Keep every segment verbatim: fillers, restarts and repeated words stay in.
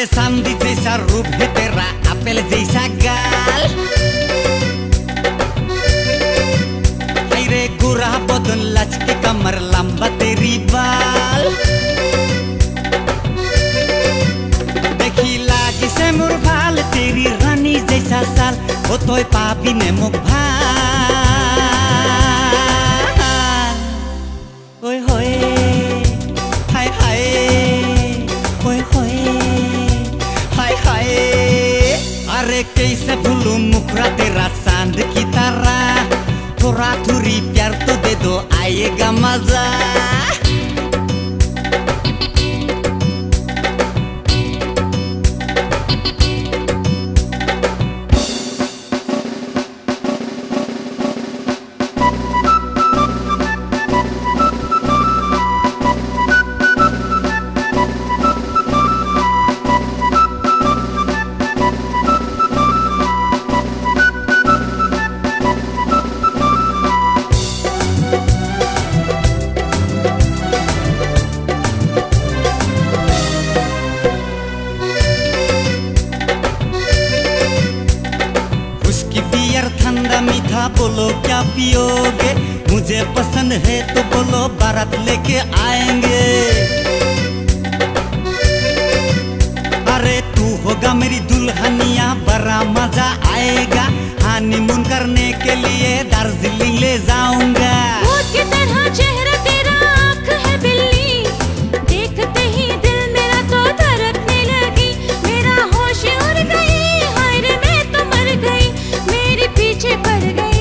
अरे चांदी जैसा रूप है तेरा, एप्पल जैसा गाल। अरे गोरा बदन, लचके कमर, लंबा तेरी बाल। देखी लागी से मोर भाल, तेरी रानी जैसा साल, हो तो पापी ने मुख भाल। ओए होए हाय हाय, ओए होए हाय हाय। अरे कैसे भूलूं मुखरा तेरा चांद की तरह, थोड़ा थोड़ी प्यार तो दे दो, आएगा मजा। ठंडा मीठा बोलो क्या पियोगे, मुझे पसंद है तो बोलो बारात लेके आएंगे। अरे तू होगा मेरी दुल्हनिया, बड़ा मजा आएगा, हनीमून करने के लिए दार्जिलिंग ले जाऊंगा। भूत की तरह चेहरा तेरा, आँख है बिल्ली, देखते ही दिल मेरा तो धड़कने लगी। मेरा होश उड़ गई, हाय रे मैं तो मर गई, मेरे पीछे पड़ गई।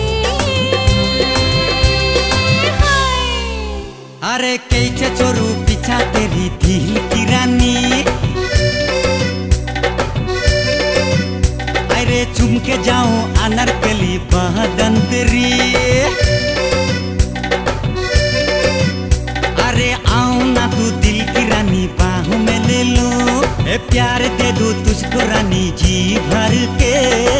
अरे कैसे छोड़ू पीछा तेरी दिल की रानी, अरे चुम के जाऊं अनारकली बदन तेरी। अरे आऊं ना तू दिल की रानी, बाहों में ले लूं, ए प्यार दे दूं तुझको रानी जी भर के।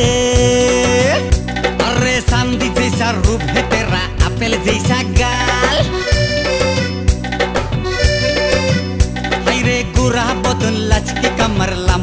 अरे चांदी जैसा रूप है तेरा, एप्पल जैसा गाल। अरे गोरा बदन, लचके कमर,